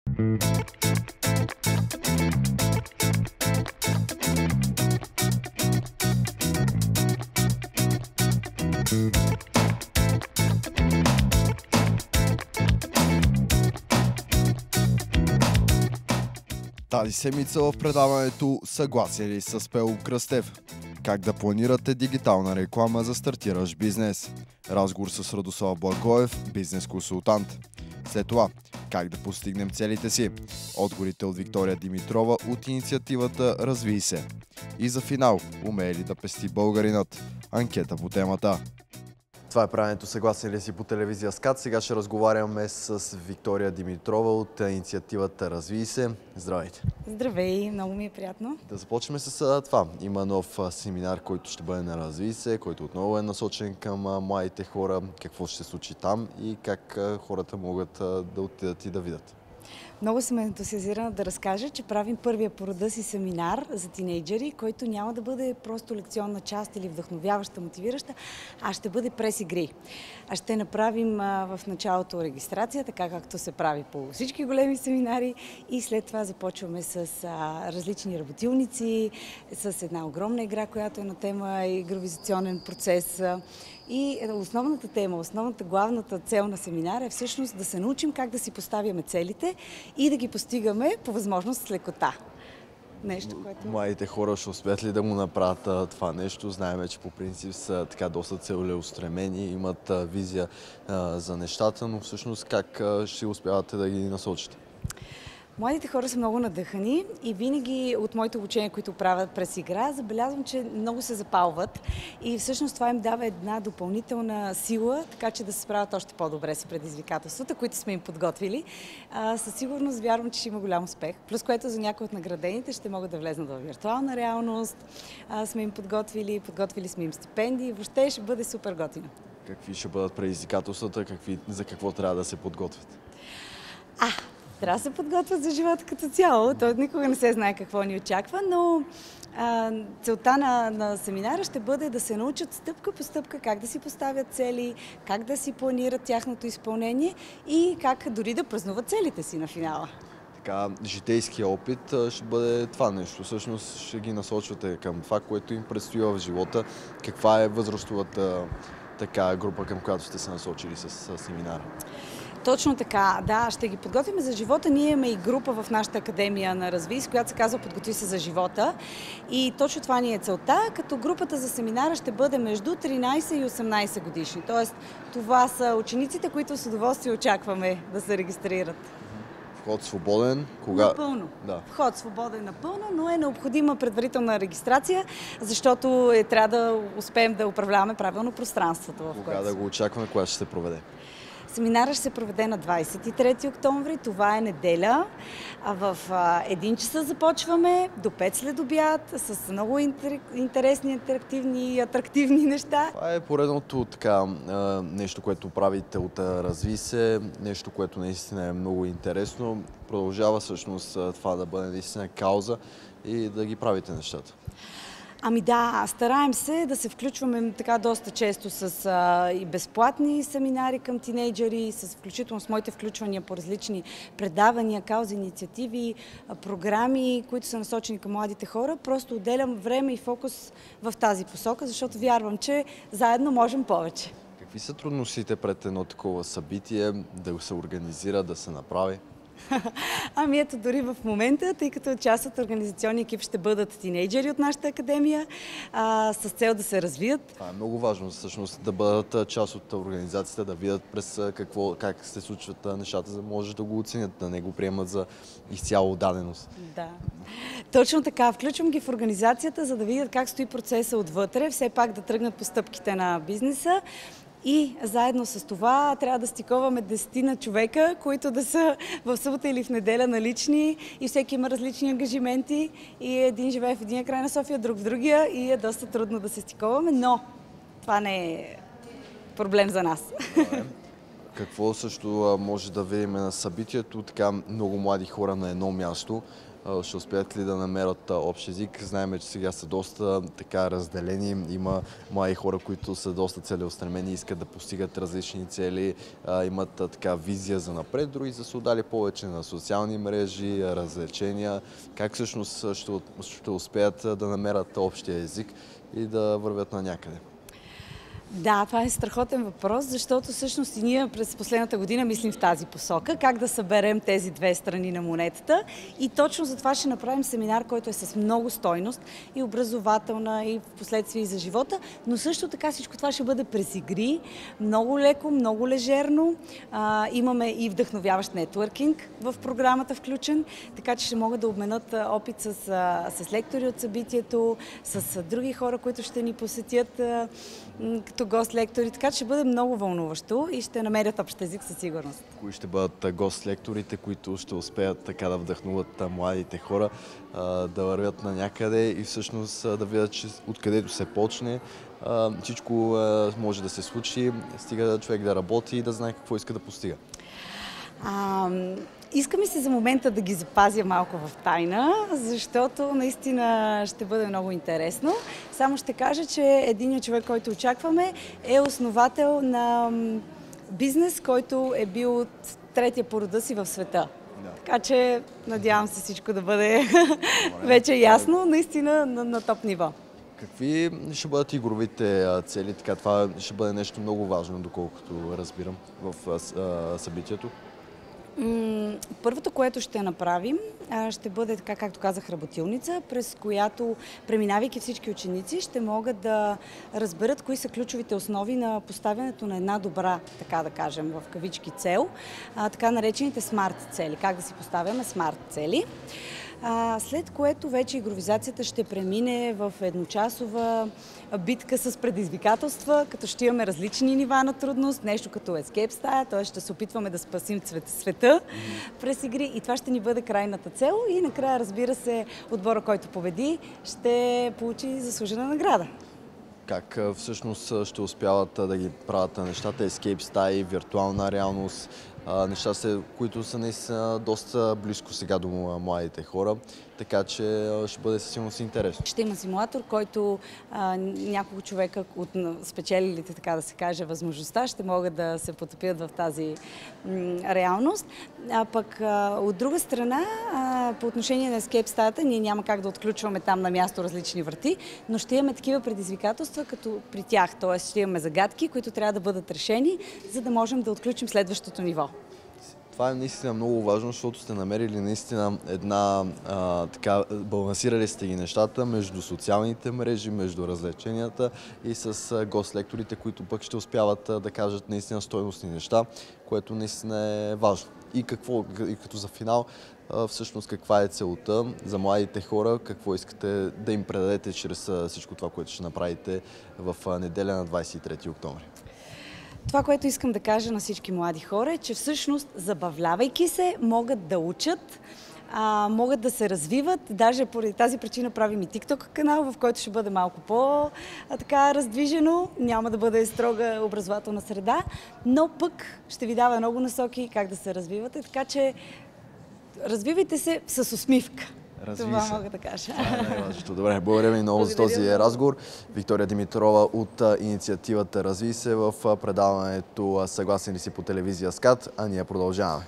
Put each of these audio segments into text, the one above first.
Тази седмица в предаването "Съгласие ли с Пело Кръстев? Как да планирате дигитална реклама за стартиращ бизнес?" Разговор с Радослав Благоев, бизнес консултант. След това, как да постигнем целите си? Отговорите от Виктория Димитрова от инициативата "Развий се". И за финал, умее ли да пести българинът? Анкета по темата. Това е правенето "Съгласен ли си" по телевизия СКАТ. Сега ще разговаряме с Виктория Димитрова от инициативата "Развий се". Здравейте! Здравей, много ми е приятно. Да започнем с това. Има нов семинар, който ще бъде на "Развий се", който отново е насочен към младите хора. Какво ще се случи там и как хората могат да отидат и да видят? Много съм ентусиазирана да разкажа, че правим първия по рода си семинар за тинейджери, който няма да бъде просто лекционна част или вдъхновяваща, мотивираща, а ще бъде през игри. Ще направим в началото регистрация, така както се прави по всички големи семинари, и след това започваме с различни работилници, с една огромна игра, която е на тема игровизационен процес. И основната тема, главната цел на семинара е всъщност да се научим как да си поставяме целите и да ги постигаме по възможност с лекота. Нещо, което... Младите хора ще успеят ли да му направят това нещо? Знаем, че по принцип са така доста целеустремени, имат визия за нещата, но всъщност как ще успявате да ги насочите? Младите хора са много надъхани и винаги от моите обучения, които правят през игра, забелязвам, че много се запалват и всъщност това им дава една допълнителна сила, така че да се справят още по-добре с предизвикателствата, които сме им подготвили. Със сигурност вярвам, че ще има голям успех. Плюс което за някои от наградените ще могат да влезнат в виртуална реалност. Сме им подготвили сме им стипендии. Въобще ще бъде супер готино. Какви ще бъдат предизвикателствата? За какво трябва да се подготвят? Трябва да се подготвят за живота като цяло. Той никога не се знае какво ни очаква, но целта на семинара ще бъде да се научат стъпка по стъпка как да си поставят цели, как да си планират тяхното изпълнение и как дори да празнуват целите си на финала. Така, житейския опит ще бъде това нещо. Всъщност ще ги насочвате към това, което им предстои в живота. Каква е възрастовата група, към която сте се насочили с семинара? Точно така, да, ще ги подготвим за живота. Ние имаме и група в нашата академия на Развий, която се казва "Подготви се за живота". И точно това ни е целта, като групата за семинара ще бъде между 13 и 18 годишни. Тоест, това са учениците, които с удоволствие очакваме да се регистрират. Вход свободен? Кога? Напълно. Да. Вход свободен напълно, но е необходима предварителна регистрация, защото трябва да успеем да управляваме правилно пространството. Кога да го очакваме? Кога ще се проведе? Семинарът ще се проведе на 23 октомври. Това е неделя. В 1 часа започваме, до 5 след обяд, с много интересни, интерактивни и атрактивни неща. Това е поредното нещо, което правите от "Развий се", нещо, което наистина е много интересно. Продължава всъщност това да бъде наистина кауза и да ги правите нещата. Стараем се да се включваме така доста често с и безплатни семинари към тинейджери, включително с моите включвания по различни предавания, каузи, инициативи, програми, които са насочени към младите хора. Просто отделям време и фокус в тази посока, защото вярвам, че заедно можем повече. Какви са трудностите пред едно такова събитие, да се организира, да се направи? Ето дори в момента, тъй като част от организационния екип ще бъдат тинейджери от нашата академия, с цел да се развият. Това е много важно, всъщност, да бъдат част от организацията, да видят как се случват нещата, за да може да го оценят, да не го приемат за изцяло даденост. Да. Точно така. Включвам ги в организацията, за да видят как стои процеса отвътре, все пак да тръгнат по стъпките на бизнеса. И заедно с това трябва да стиковаме 10 човека, които да са в събота или в неделя налични и всеки има различни ангажименти и един живее в единия край на София, друг в другия и е доста трудно да се стиковаме, но това не е проблем за нас. Какво също може да видим на събитието? Така много млади хора на едно място. Ще успеят ли да намерят общ език? Знаем, че сега са доста така разделени. Има млади хора, които са доста целеустремени, искат да постигат различни цели, имат така визия за напред, други са се отдали повече на социални мрежи, развлечения. Как всъщност ще успеят да намерят общия език и да вървят на някъде? Да, това е страхотен въпрос, защото всъщност и ние през последната година мислим в тази посока, как да съберем тези две страни на монетата и точно за това ще направим семинар, който е с много стойност и образователна и впоследствие и за живота, но също така всичко това ще бъде през игри, много леко, много лежерно. Имаме и вдъхновяващ нетворкинг в програмата включен, така че ще могат да обменят опит с лектори от събитието, с други хора, които ще ни посетят като гост-лектори, така че ще бъде много вълнуващо и ще намерят общ език със сигурност. Кои ще бъдат гост-лекторите, които ще успеят така да вдъхнуват младите хора, да вървят на някъде и всъщност да видят, че откъдето се почне, всичко може да се случи, стига човек да работи и да знае какво иска да постига. Иска ми се за момента да ги запазя малко в тайна, защото наистина ще бъде много интересно. Само ще кажа, че единият човек, който очакваме, е основател на бизнес, който е бил от третия по рода си в света. Да. Така че надявам се всичко да бъде вече ясно, наистина на топ ниво. Какви ще бъдат игровите цели? Така, това ще бъде нещо много важно, доколкото разбирам в събитието. Първото, което ще направим, ще бъде, така както казах, работилница, през която, преминавайки всички ученици, ще могат да разберат кои са ключовите основи на поставянето на една добра, така да кажем, в кавички цел, така наречените смарт цели. Как да си поставяме смарт цели. След което вече игровизацията ще премине в едночасова битка с предизвикателства, като ще имаме различни нива на трудност, нещо като Escape Style, т.е. ще се опитваме да спасим света през игри и това ще ни бъде крайната цел и накрая, разбира се, отбора, който победи, ще получи заслужена награда. Как всъщност ще успяват да ги правят нещата, Escape Style, виртуална реалност, неща, които са наистина доста близко сега до младите хора, така че ще бъде със сигурност интересно. Ще има симулатор, който няколко човека от спечелилите, така да се каже, възможността, ще могат да се потопят в тази реалност. А пък от друга страна, по отношение на Escape Style, ние няма как да отключваме там на място различни врати, но ще имаме такива предизвикателства, като при тях, т.е. ще имаме загадки, които трябва да бъдат решени, за да можем да отключим следващото ниво. Това е наистина много важно, защото сте намерили наистина така, балансирали сте ги нещата между социалните мрежи, между развлеченията и с гост-лекторите, които пък ще успяват да кажат наистина стойностни неща, което наистина е важно. И като за финал, всъщност каква е целта за младите хора, какво искате да им предадете чрез всичко това, което ще направите в неделя на 23 октомври? Това, което искам да кажа на всички млади хора е, че всъщност, забавлявайки се, могат да учат, могат да се развиват. Даже поради тази причина правим и TikTok канал, в който ще бъде малко по-раздвижено, няма да бъде строга образователна среда, но пък ще ви дава много насоки как да се развивате, така че развивайте се с усмивка. Това мога да кажа. Добре, благодаря ви много за този разговор. Виктория Димитрова от инициативата Разви се в предаването Съгласен ли си по телевизия СКАТ, а ние продължаваме.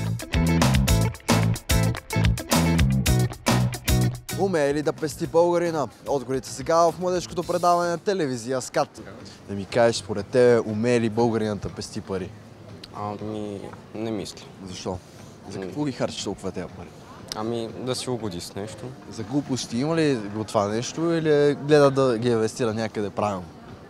Умее ли да пести българина? Отговорите сега в младежкото предаване на телевизия СКАТ. Да ми кажеш, според тебе, умее ли българинът да пести пари? Не мисля. Защо? За какво ги харчиш толкова тези пари? Да си угоди с нещо. За глупости има ли го това нещо или гледа да ги инвестира някъде правилно?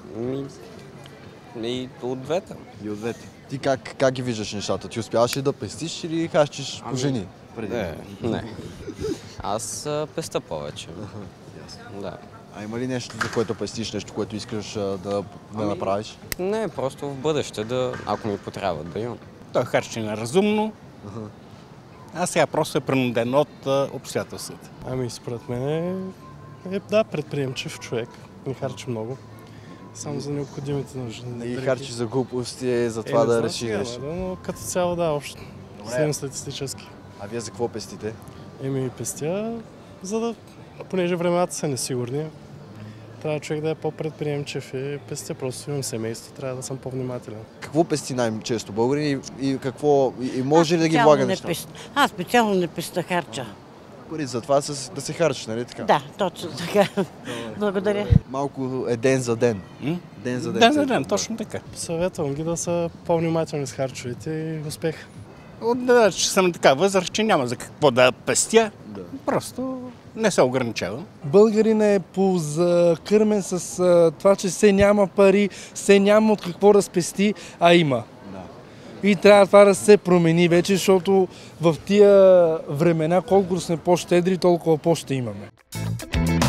И от двете. И от двете. Ти как ги виждаш нещата? Ти успяваш ли да пестиш или харчиш по жени? Не. Аз песта повече. Да. А има ли нещо, за което пестиш, нещо, което искаш да направиш? Не, просто в бъдеще, ако ми потрябват, да имам. Той харчи неразумно, а сега просто е принуден от обстоятелствата. Според мен предприемчив човек, не харчи много. Само за необходимите нужди. И харчиш за глупости, за това да разшириш. Но като цяло да, общо. Средностатистически. А вие за какво пестите? Пестя, понеже времената са несигурни, трябва човек да е по-предприемчив и пестя, просто имам семейство, трябва да съм по-внимателен. Какво пести най-често българин и какво и може ли да ги влага неща? Аз специално не песта, харча. Пари за това да се харчиш, нали така? Да, точно така. Благодаря. Малко е ден за ден. Ден за ден. Ден за ден, точно така. Съветвам ги да са по-внимателни с харчовете и успех. Че съм на така възраст, че няма за какво да пестя. Просто не се ограничавам. Българин е позакърмен с това, че все няма пари, все няма от какво да спести, а има. И трябва това да се промени вече, защото в тия времена, колкото сме по-щедри, толкова по-ще имаме.